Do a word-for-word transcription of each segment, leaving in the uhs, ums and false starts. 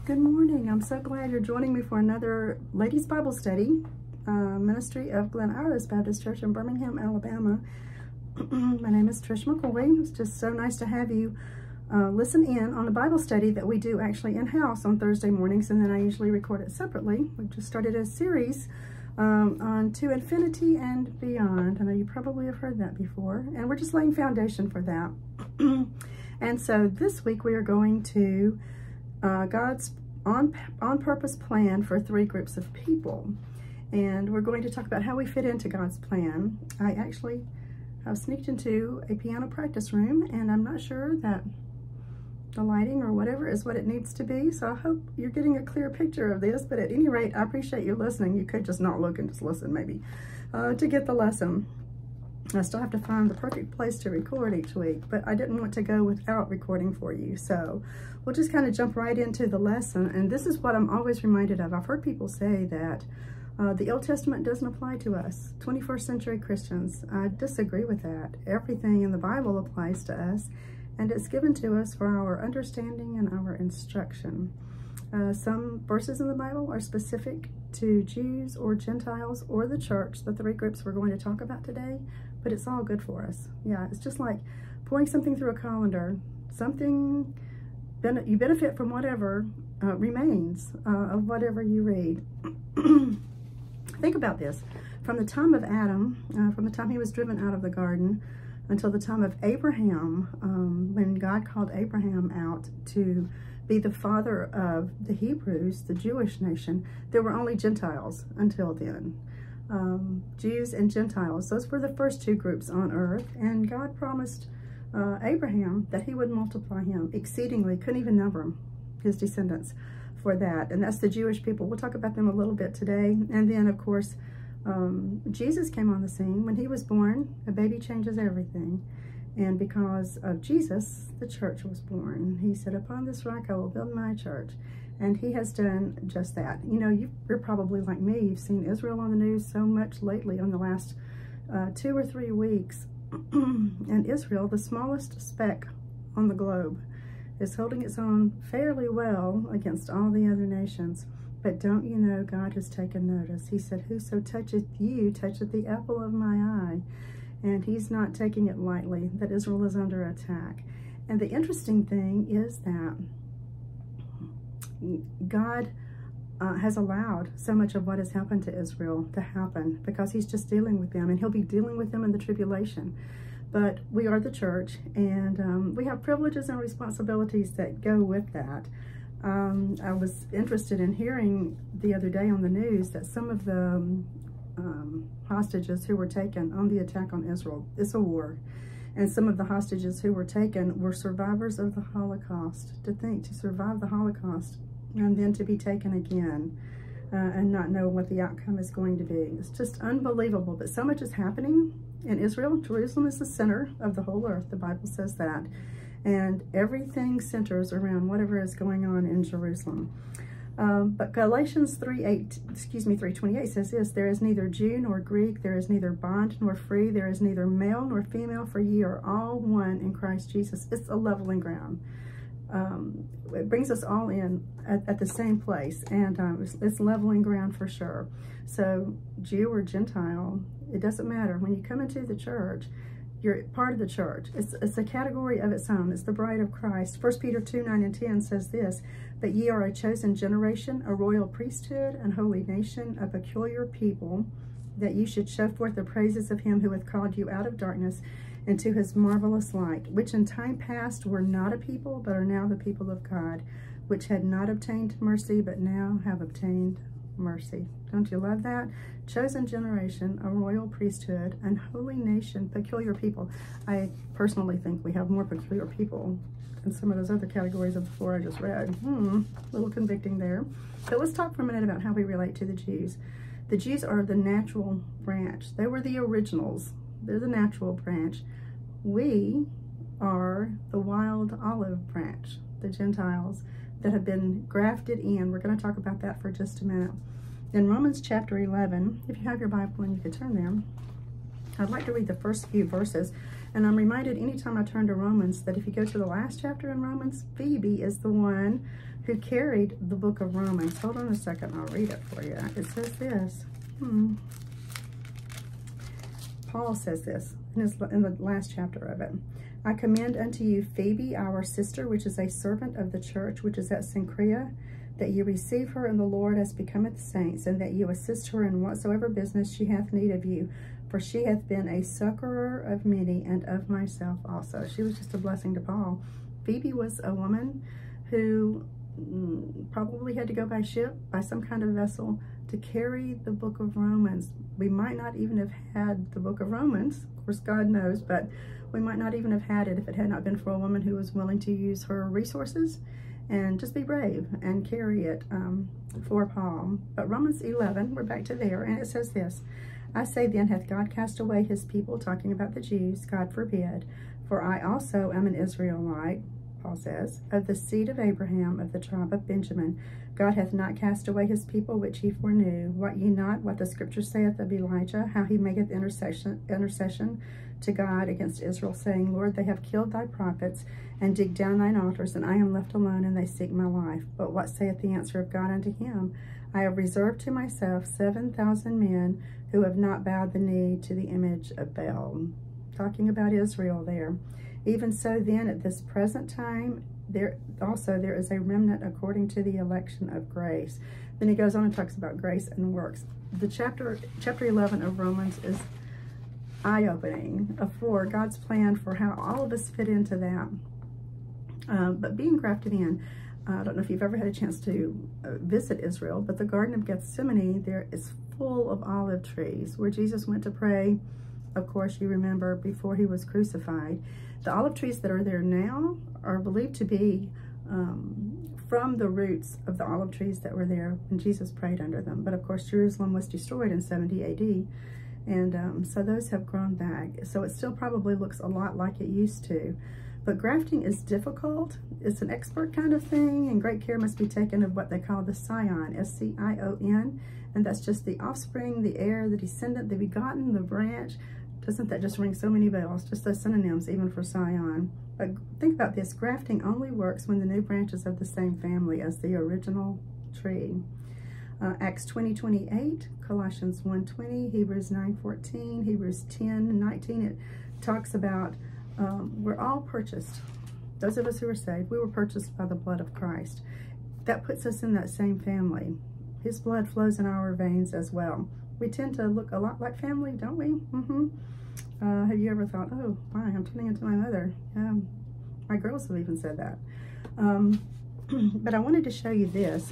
Good morning. I'm so glad you're joining me for another Ladies Bible Study, uh, Ministry of Glen Iris Baptist Church in Birmingham, Alabama. My name is Trish McCoy. It's just so nice to have you uh, listen in on the Bible study that we do actually in-house on Thursday mornings, and then I usually record it separately. We've just started a series um, on To Infinity and Beyond. I know you probably have heard that before, and we're just laying foundation for that. And so this week we are going to Uh, God's on, on purpose plan for three groups of people. And we're going to talk about how we fit into God's plan. I actually have sneaked into a piano practice room, and I'm not sure that the lighting or whatever is what it needs to be. So I hope you're getting a clear picture of this. But at any rate, I appreciate you listening. You could just not look and just listen maybe uh, to get the lesson. I still have to find the perfect place to record each week, but I didn't want to go without recording for you. So we'll just kind of jump right into the lesson. And this is what I'm always reminded of. I've heard people say that uh, the Old Testament doesn't apply to us, twenty-first century Christians. I disagree with that. Everything in the Bible applies to us, and it's given to us for our understanding and our instruction. Uh, some verses in the Bible are specific to Jews or Gentiles or the church, the three groups we're going to talk about today, but it's all good for us. Yeah, it's just like pouring something through a colander. Something, you benefit from whatever uh, remains uh, of whatever you read. Think about this. From the time of Adam, uh, from the time he was driven out of the garden, until the time of Abraham, um, when God called Abraham out to be the father of the Hebrews, the Jewish nation, there were only Gentiles until then. Um, Jews and Gentiles, those were the first two groups on earth, and God promised uh, Abraham that he would multiply him exceedingly, couldn't even number them, his descendants, for that. And that's the Jewish people. We'll talk about them a little bit today. And then, of course, um, Jesus came on the scene. When he was born, a baby changes everything. And because of Jesus, the church was born. He said, upon this rock I will build my church. And he has done just that. You know, you're probably like me. You've seen Israel on the news so much lately in the last uh, two or three weeks. And Israel, the smallest speck on the globe, is holding its own fairly well against all the other nations. But don't you know, God has taken notice. He said, whoso toucheth you toucheth the apple of my eye. And he's not taking it lightly that Israel is under attack. And the interesting thing is that God uh, has allowed so much of what has happened to Israel to happen because he's just dealing with them, and he'll be dealing with them in the tribulation. But we are the church, and um, we have privileges and responsibilities that go with that. Um, I was interested in hearing the other day on the news that some of the um, um, hostages who were taken on the attack on Israel, it's a war, and some of the hostages who were taken were survivors of the Holocaust. To think, to survive the Holocaust and then to be taken again uh, and not know what the outcome is going to be. It's just unbelievable. But so much is happening in Israel. Jerusalem is the center of the whole earth. The Bible says that. And everything centers around whatever is going on in Jerusalem. Um, but Galatians three eight, excuse me, three twenty-eight says this: there is neither Jew nor Greek, there is neither bond nor free, there is neither male nor female, for ye are all one in Christ Jesus. It's a leveling ground. Um, it brings us all in at, at the same place, and um, it's, it's leveling ground for sure. So Jew or Gentile, it doesn't matter. When you come into the church, you're part of the church. It's, it's a category of its own. It's the bride of Christ. First Peter two, nine and ten says this: but ye are a chosen generation, a royal priesthood, an holy nation, a peculiar people, that ye should show forth the praises of him who hath called you out of darkness into his marvelous light, which in time past were not a people, but are now the people of God, which had not obtained mercy, but now have obtained mercy. Don't you love that? Chosen generation, a royal priesthood, an holy nation, peculiar people. I personally think we have more peculiar people than some of those other categories of the four I just read. Hmm, a little convicting there. But let's talk for a minute about how we relate to the Jews. The Jews are the natural branch. They were the originals. They're the natural branch. We are the wild olive branch, the Gentiles that have been grafted in. We're going to talk about that for just a minute. In Romans chapter eleven, if you have your Bible and you could turn there, I'd like to read the first few verses. And I'm reminded anytime I turn to Romans that if you go to the last chapter in Romans, Phoebe is the one who carried the book of Romans. Hold on a second, I'll read it for you. It says this. Hmm. Paul says this in, his, in the last chapter of it. I commend unto you Phoebe, our sister, which is a servant of the church, which is at Cenchrea, that you receive her in the Lord as becometh saints, and that you assist her in whatsoever business she hath need of you. For she hath been a succorer of many, and of myself also. She was just a blessing to Paul. Phoebe was a woman who probably had to go by ship, by some kind of vessel, to carry the book of Romans. We might not even have had the book of Romans, of course God knows, but we might not even have had it if it had not been for a woman who was willing to use her resources and just be brave and carry it um, for Paul. But Romans eleven, we're back to there, and it says this, I say then, hath God cast away his people, talking about the Jews? God forbid. For I also am an Israelite, Paul says, of the seed of Abraham, of the tribe of Benjamin. God hath not cast away his people which he foreknew. Wot ye not what the scripture saith of Elijah, how he maketh intercession, intercession to God against Israel, saying, Lord, they have killed thy prophets, and digged down thine altars, and I am left alone, and they seek my life. But what saith the answer of God unto him? I have reserved to myself seven thousand men who have not bowed the knee to the image of Baal. Talking about Israel there. Even so then, at this present time, there also there is a remnant according to the election of grace. Then he goes on and talks about grace and works. The chapter chapter eleven of Romans is eye-opening for God's plan for how all of us fit into that. Um, but being grafted in, uh, I don't know if you've ever had a chance to uh, visit Israel, but the Garden of Gethsemane there is full of olive trees where Jesus went to pray. Of course, you remember before he was crucified. The olive trees that are there now are believed to be um, from the roots of the olive trees that were there when Jesus prayed under them. But of course, Jerusalem was destroyed in seventy A D, and um, so those have grown back. So it still probably looks a lot like it used to. But grafting is difficult. It's an expert kind of thing, and great care must be taken of what they call the scion, S C I O N, and that's just the offspring, the heir, the descendant, the begotten, the branch. Doesn't that just ring so many bells? Just those synonyms, even for scion. But think about this, grafting only works when the new branches of the same family as the original tree. Uh, Acts twenty twenty-eight, Colossians one twenty, Hebrews nine fourteen, Hebrews ten nineteen, it talks about um, we're all purchased. Those of us who are saved, we were purchased by the blood of Christ. That puts us in that same family. His blood flows in our veins as well. We tend to look a lot like family, don't we? Mm-hmm. Uh, have you ever thought, oh, my, I'm turning into my mother? Yeah, my girls have even said that. Um, but I wanted to show you this.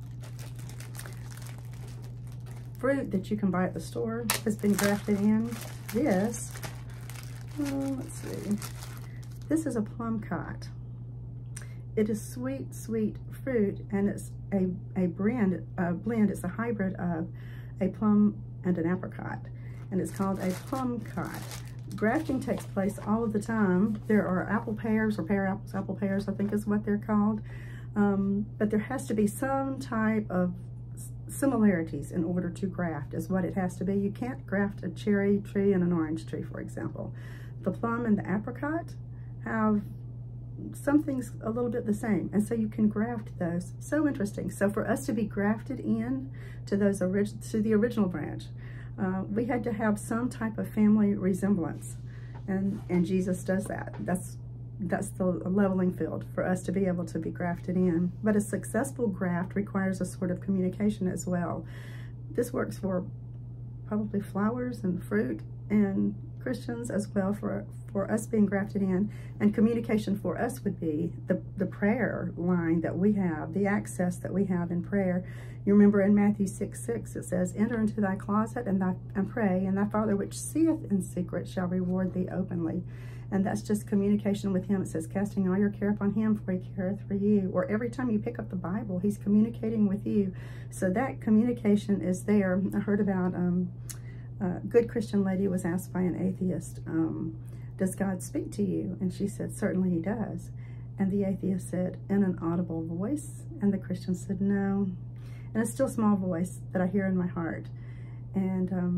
Fruit that you can buy at the store has been grafted in. This, oh, let's see. This is a plum cot. It is sweet, sweet fruit, and it's a, a brand, a blend. It's a hybrid of a plum and an apricot, and it's called a plum cot. Grafting takes place all of the time. There are apple pears, or pear apples, apple pears, I think is what they're called. Um, but there has to be some type of similarities in order to graft, is what it has to be. You can't graft a cherry tree and an orange tree, for example. The plum and the apricot have something's a little bit the same, and so you can graft those. So interesting. So for us to be grafted in to those orig to the original branch, uh, we had to have some type of family resemblance, and and Jesus does that. That's that's the leveling field for us to be able to be grafted in. But a successful graft requires a sort of communication as well. This works for probably flowers and fruit and Christians as well, for for us being grafted in. And communication for us would be the, the prayer line that we have, the access that we have in prayer. You remember in Matthew six six, it says, enter into thy closet and, thy, and pray, and thy Father which seeth in secret shall reward thee openly. And that's just communication with him. It says, casting all your care upon him, for he careth for you. Or every time you pick up the Bible, he's communicating with you. So that communication is there. I heard about um, a good Christian lady was asked by an atheist, um, does God speak to you? And she said, certainly he does. And the atheist said, in an audible voice. And the Christian said, no, in a still small voice that I hear in my heart. And um,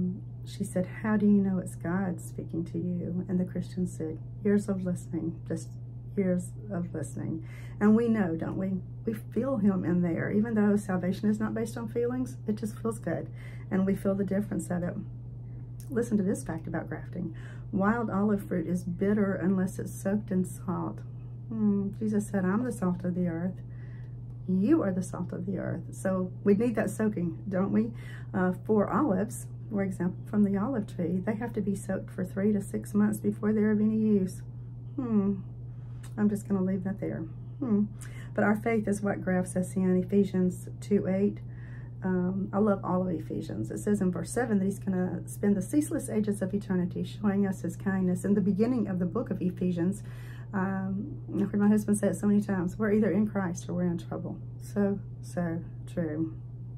she said, how do you know it's God speaking to you? And the Christian said, years of listening, just years of listening. And we know, don't we? We feel him in there. Even though salvation is not based on feelings, it just feels good. And we feel the difference of it. Listen to this fact about grafting. Wild olive fruit is bitter unless it's soaked in salt. Hmm, Jesus said, I'm the salt of the earth. You are the salt of the earth. So we need that soaking, don't we? Uh, for olives, for example, from the olive tree, they have to be soaked for three to six months before they're of any use. Hmm. I'm just going to leave that there. Hmm. But our faith is what grafts us in. Ephesians two eight. Um, I love all of Ephesians. It says in verse seven that he's going to spend the ceaseless ages of eternity showing us his kindness. In the beginning of the book of Ephesians, um, I heard my husband say it so many times, we're either in Christ or we're in trouble. So, so true.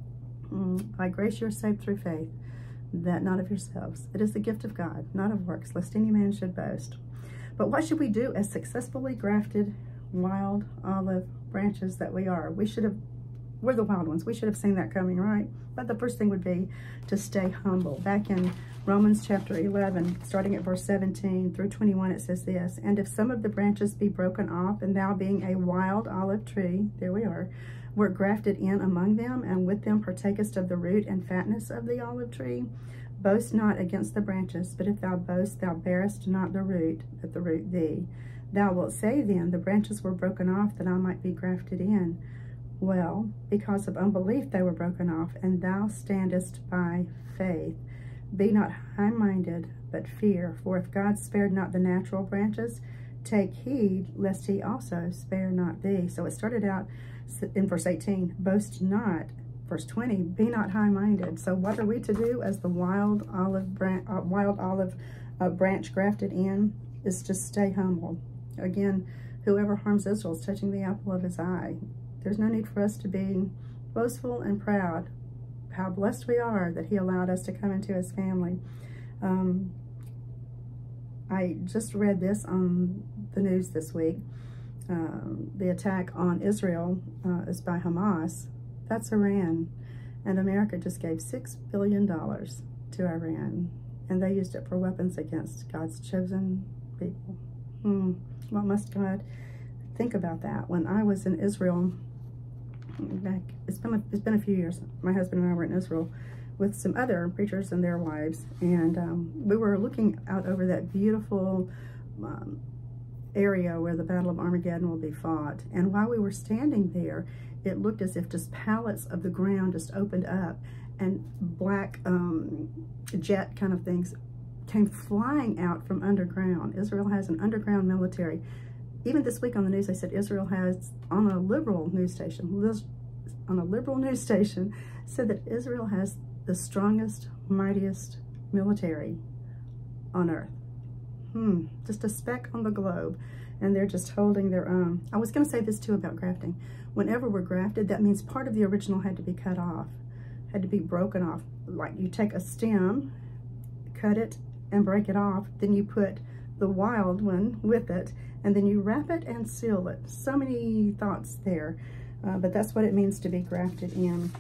Mm, by grace you're saved through faith, that not of yourselves. It is the gift of God, not of works, lest any man should boast. But what should we do as successfully grafted wild olive branches that we are? We should have, we're the wild ones. We should have seen that coming, right? But the first thing would be to stay humble. Back in Romans chapter eleven, starting at verse seventeen through twenty-one, it says this, and if some of the branches be broken off, and thou being a wild olive tree, there we are, wert grafted in among them, and with them partakest of the root and fatness of the olive tree, boast not against the branches, but if thou boast, thou bearest not the root, but the root thee. Thou wilt say then, the branches were broken off that I might be grafted in. Well, because of unbelief they were broken off, and thou standest by faith. Be not high-minded, but fear. For if God spared not the natural branches, take heed, lest he also spare not thee. So it started out in verse eighteen, boast not. Verse twenty, be not high-minded. So what are we to do as the wild olive branch, uh, wild olive uh, branch grafted in? Is to stay humble. Again, whoever harms Israel is touching the apple of his eye. There's no need for us to be boastful and proud. How blessed we are that he allowed us to come into his family. Um, I just read this on the news this week. Um, the attack on Israel uh, is by Hamas. That's Iran. And America just gave six billion dollars to Iran. And they used it for weapons against God's chosen people. Hmm. What must God think about that? When I was in Israel, back, it's been a, it's been a few years. My husband and I were in Israel with some other preachers and their wives, and um, we were looking out over that beautiful um, area where the Battle of Armageddon will be fought. And while we were standing there, it looked as if just pallets of the ground just opened up, and black um, jet kind of things came flying out from underground. Israel has an underground military. Even this week on the news, they said Israel has, on a liberal news station, on a liberal news station, said that Israel has the strongest, mightiest military on earth. Hmm, just a speck on the globe, and they're just holding their own. I was going to say this too about grafting. Whenever we're grafted, that means part of the original had to be cut off, had to be broken off. Like you take a stem, cut it, and break it off, then you put the wild one with it, and then you wrap it and seal it. So many thoughts there, uh, but that's what it means to be grafted in.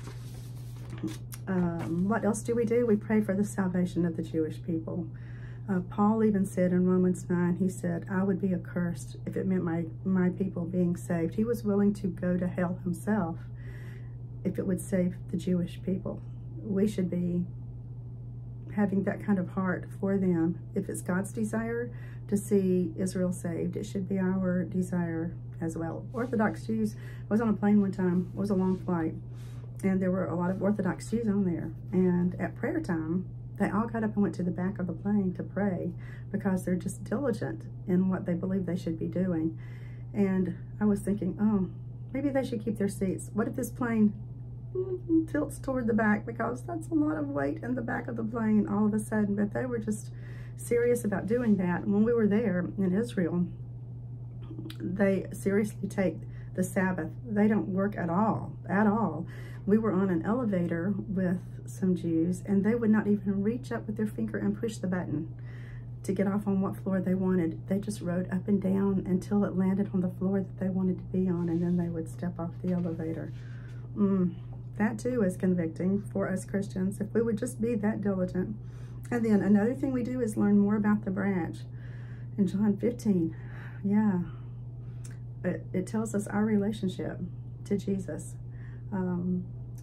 Um, what else do we do? We pray for the salvation of the Jewish people. Uh, Paul even said in Romans nine, he said, I would be accursed if it meant my, my people being saved. He was willing to go to hell himself if it would save the Jewish people. We should be having that kind of heart for them. If it's God's desire to see Israel saved, it should be our desire as well. Orthodox Jews, I was on a plane one time, it was a long flight, and there were a lot of Orthodox Jews on there. And at prayer time, they all got up and went to the back of the plane to pray because they're just diligent in what they believe they should be doing. And I was thinking, oh, maybe they should keep their seats. What if this plane tilts toward the back, because that's a lot of weight in the back of the plane all of a sudden. But they were just serious about doing that. When we were there in Israel, they seriously take the Sabbath. They don't work at all, at all. We were on an elevator with some Jews, and they would not even reach up with their finger and push the button to get off on what floor they wanted. They just rode up and down until it landed on the floor that they wanted to be on, and then they would step off the elevator. Mm. That too is convicting for us Christians. If we would just be that diligent And then another thing we do is learn more about the branch. In John fifteen, yeah, it, it tells us our relationship to Jesus. Um,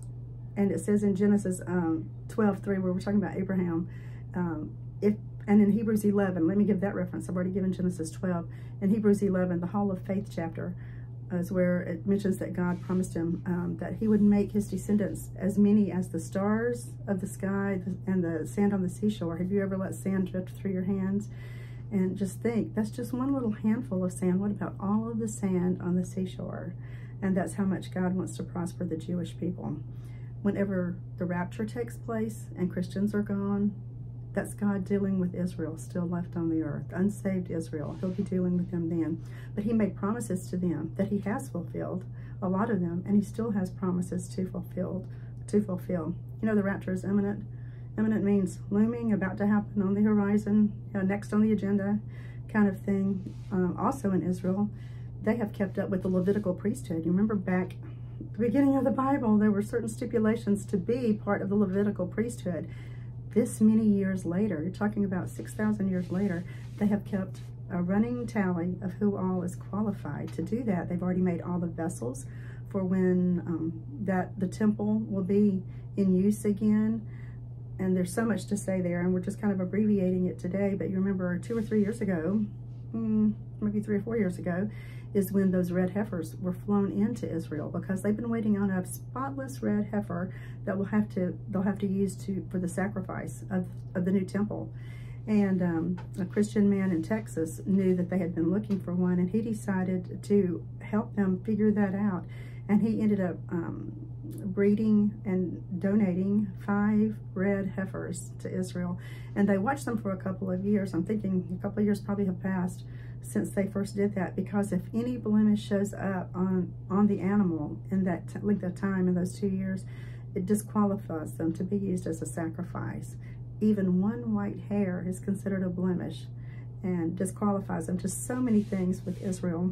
and it says in Genesis um, twelve three, where we're talking about Abraham, um, if and in Hebrews eleven, let me give that reference. I've already given Genesis twelve. In Hebrews eleven, the Hall of Faith chapter, is where it mentions that God promised him um, that he would make his descendants as many as the stars of the sky and the sand on the seashore. Have you ever let sand drift through your hands? And just think, that's just one little handful of sand. What about all of the sand on the seashore? And that's how much God wants to prosper the Jewish people. Whenever the rapture takes place and Christians are gone, that's God dealing with Israel still left on the earth, unsaved Israel. He'll be dealing with them then. But he made promises to them that he has fulfilled, a lot of them, and he still has promises to fulfill. To fulfill. You know, the rapture is imminent. Imminent means looming, about to happen, on the horizon, you know, next on the agenda kind of thing. Um, also in Israel, they have kept up with the Levitical priesthood. You remember back at the beginning of the Bible, there were certain stipulations to be part of the Levitical priesthood. This many years later, you're talking about six thousand years later, they have kept a running tally of who all is qualified to do that. They've already made all the vessels for when um, that the temple will be in use again. And there's so much to say there, and we're just kind of abbreviating it today. But you remember two or three years ago, hmm, maybe three or four years ago, is when those red heifers were flown into Israel, because they've been waiting on a spotless red heifer that will have to they'll have to use to for the sacrifice of, of the new temple. And um, a Christian man in Texas knew that they had been looking for one, and he decided to help them figure that out. And he ended up um, breeding and donating five red heifers to Israel. And they watched them for a couple of years. I'm thinking a couple of years probably have passed since they first did that, because if any blemish shows up on, on the animal in that length of time, in those two years, it disqualifies them to be used as a sacrifice. Even one white hair is considered a blemish and disqualifies them. Just so many things with Israel.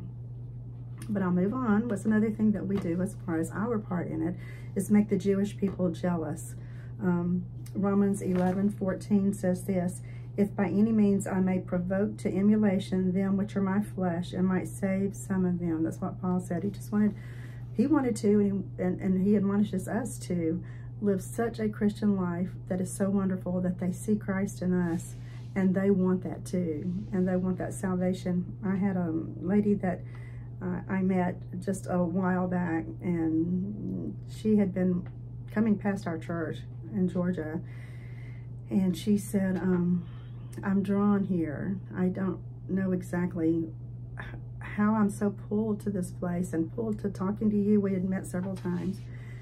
But I'll move on. What's another thing that we do as far as our part in it is make the Jewish people jealous. Um, Romans eleven fourteen says this, if by any means I may provoke to emulation them which are my flesh, and might save some of them. That's what Paul said. He just wanted, he wanted to, and he, and, and he admonishes us to live such a Christian life that is so wonderful that they see Christ in us, and they want that too, and they want that salvation. I had a lady that Uh, I met just a while back, and she had been coming past our church in Georgia, and she said, um, I'm drawn here. I don't know exactly how I'm so pulled to this place and pulled to talking to you. We had met several times.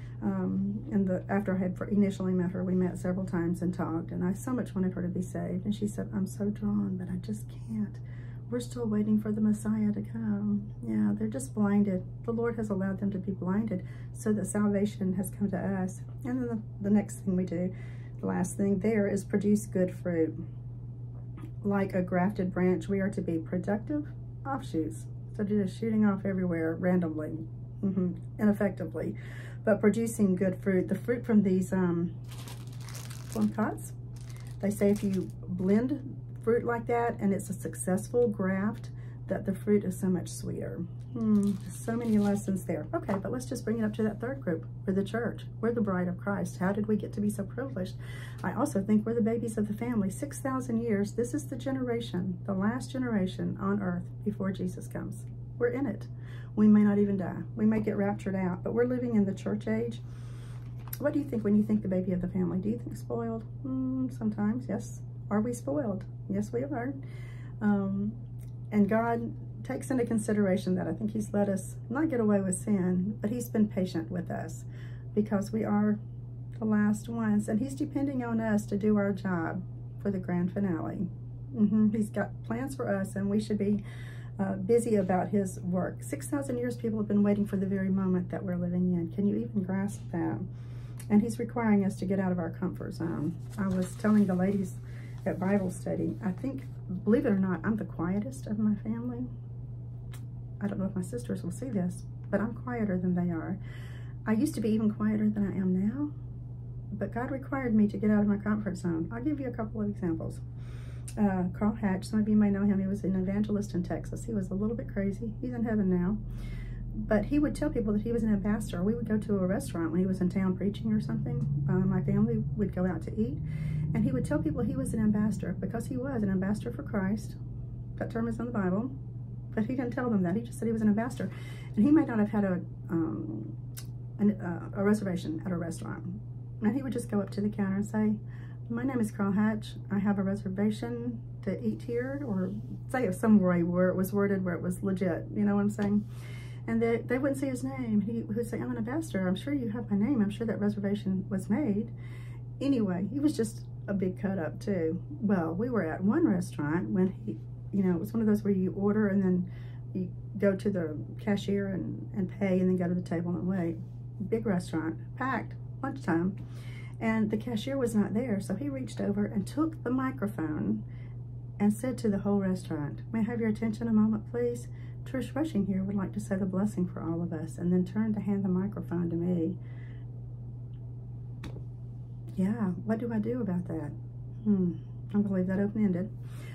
Um, and the, after I had initially met her, we met several times and talked, and I so much wanted her to be saved. And she said, I'm so drawn, but I just can't. We're still waiting for the Messiah to come. Yeah, they're just blinded. The Lord has allowed them to be blinded so that salvation has come to us. And then the, the next thing we do, the last thing there, is produce good fruit. Like a grafted branch, we are to be productive offshoots. So just shooting off everywhere randomly, mm-hmm, ineffectively, but producing good fruit. The fruit from these um, plum cots, they say if you blend fruit like that and it's a successful graft, that the fruit is so much sweeter. Hmm, so many lessons there. Okay, but let's just bring it up to that third group. We're the church. We're the bride of Christ. How did we get to be so privileged? I also think we're the babies of the family. six thousand years, this is the generation, the last generation on earth before Jesus comes. We're in it. We may not even die. We may get raptured out, but we're living in the church age. What do you think when you think the baby of the family? Do you think spoiled? Hmm, sometimes, yes. Are we spoiled? Yes, we are. Um, and God takes into consideration that. I think he's let us not get away with sin, but he's been patient with us because we are the last ones, and he's depending on us to do our job for the grand finale. Mm-hmm. He's got plans for us, and we should be uh, busy about his work. six thousand years people have been waiting for the very moment that we're living in. Can you even grasp that? And he's requiring us to get out of our comfort zone. I was telling the ladies at Bible study, I think, believe it or not, I'm the quietest of my family. I don't know if my sisters will see this, but I'm quieter than they are. I used to be even quieter than I am now. but God required me to get out of my comfort zone. I'll give you a couple of examples. Uh, Carl Hatch, some of you may know him. He was an evangelist in Texas. He was a little bit crazy. He's in heaven now. But he would tell people that he was an ambassador. We would go to a restaurant when he was in town preaching or something. Uh, my family would go out to eat. And he would tell people he was an ambassador because he was an ambassador for Christ. That term is in the Bible. But he didn't tell them that. He just said he was an ambassador. And he might not have had a, um, an, uh, a reservation at a restaurant. And he would just go up to the counter and say, my name is Carl Hatch. I have a reservation to eat here. Or say it some way where it was worded where it was legit. You know what I'm saying? And they, they wouldn't say his name. He would say, I'm an ambassador. I'm sure you have my name. I'm sure that reservation was made. Anyway, he was just a big cut up too. Well, we were at one restaurant when he, you know, it was one of those where you order and then you go to the cashier and, and pay and then go to the table and wait. Big restaurant, packed, lunchtime. And the cashier was not there, so he reached over and took the microphone and said to the whole restaurant, may I have your attention a moment, please? Trish Rushing here would like to say the blessing for all of us, and then turned to hand the microphone to me. Yeah, what do I do about that? Hmm, I believe that open-ended.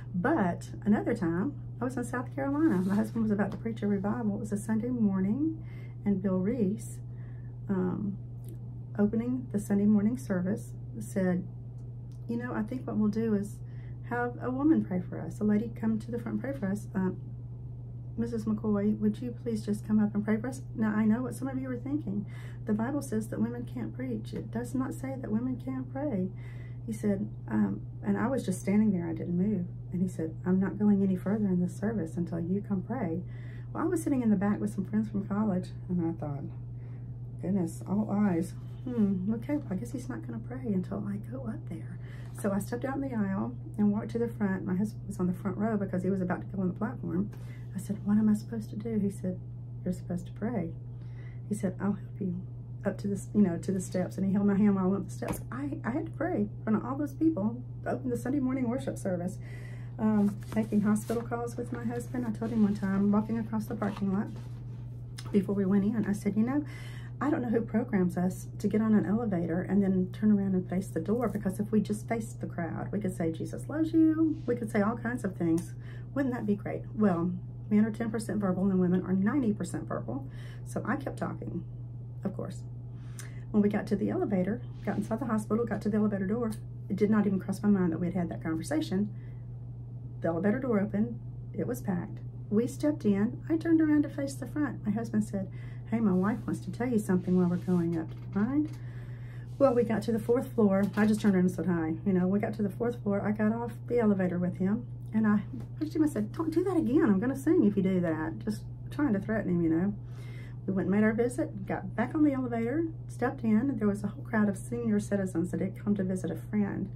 But another time, I was in South Carolina. My husband was about to preach a revival. It was a Sunday morning, and Bill Reese, um, opening the Sunday morning service, said, you know, I think what we'll do is have a woman pray for us. A lady come to the front and pray for us. Um, Missus McCoy, would you please just come up and pray for us? Now, I know what some of you are thinking. The Bible says that women can't preach. It does not say that women can't pray. He said, um, and I was just standing there. I didn't move. And he said, I'm not going any further in this service until you come pray. Well, I was sitting in the back with some friends from college, and I thought, goodness, all eyes. Hmm, okay, well, I guess he's not going to pray until I go up there. So I stepped out in the aisle and walked to the front. My husband was on the front row because he was about to go on the platform. I said, what am I supposed to do? He said, you're supposed to pray. He said, I'll help you up to this, you know, to the steps. And he held my hand while I went up the steps. I, I had to pray in front of all those people to open the Sunday morning worship service. Um, making hospital calls with my husband. I told him one time, walking across the parking lot before we went in, I said, you know, I don't know who programs us to get on an elevator and then turn around and face the door, because if we just faced the crowd, we could say, Jesus loves you. We could say all kinds of things. Wouldn't that be great? Well, men are ten percent verbal and women are ninety percent verbal. So I kept talking, of course. When we got to the elevator, got inside the hospital, got to the elevator door, it did not even cross my mind that we had had that conversation. The elevator door opened. It was packed. We stepped in. I turned around to face the front. My husband said, hey, my wife wants to tell you something while we're going up. Do you mind? Well, we got to the fourth floor. I just turned around and said hi. You know, we got to the fourth floor. I got off the elevator with him, and I pushed him. I said, don't do that again. I'm going to sing if you do that. Just trying to threaten him, you know. We went and made our visit, got back on the elevator, stepped in, and there was a whole crowd of senior citizens that had come to visit a friend.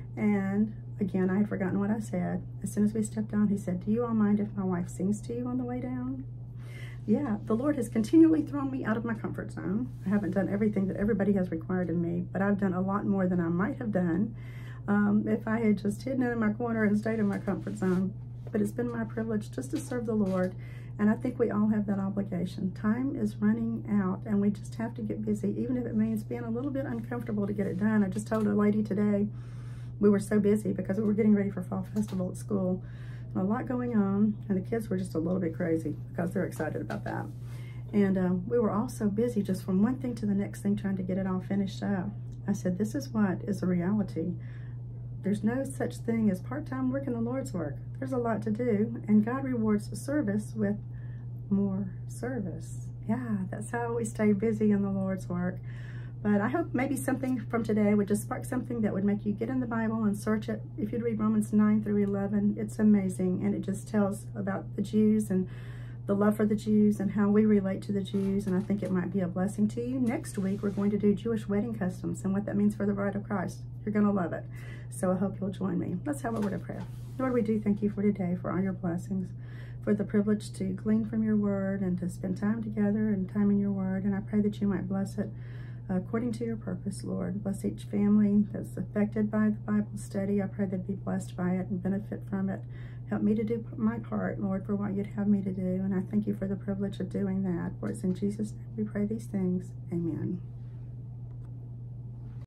And again, I had forgotten what I said. As soon as we stepped down, he said, do you all mind if my wife sings to you on the way down? Yeah, the Lord has continually thrown me out of my comfort zone. I haven't done everything that everybody has required of me, but I've done a lot more than I might have done um, if I had just hidden in my corner and stayed in my comfort zone. But it's been my privilege just to serve the Lord, and I think we all have that obligation. Time is running out, and we just have to get busy, even if it means being a little bit uncomfortable to get it done. I just told a lady today, we were so busy because we were getting ready for Fall Festival at school. A lot going on, and the kids were just a little bit crazy because they're excited about that. And uh, we were all so busy just from one thing to the next thing trying to get it all finished up. I said, this is what is a reality. There's no such thing as part-time work in the Lord's work. There's a lot to do, and God rewards service with more service. Yeah, that's how we stay busy in the Lord's work. But I hope maybe something from today would just spark something that would make you get in the Bible and search it. If you'd read Romans nine through eleven, it's amazing. And it just tells about the Jews and the love for the Jews and how we relate to the Jews. And I think it might be a blessing to you. Next week, we're going to do Jewish wedding customs and what that means for the bride of Christ. You're going to love it. So I hope you'll join me. Let's have a word of prayer. Lord, we do thank you for today, for all your blessings, for the privilege to glean from your word and to spend time together and time in your word. And I pray that you might bless it according to your purpose, Lord. Bless each family that's affected by the Bible study. I pray they'd be blessed by it and benefit from it. Help me to do my part, Lord, for what you'd have me to do. And I thank you for the privilege of doing that. For it's in Jesus' name we pray these things. Amen.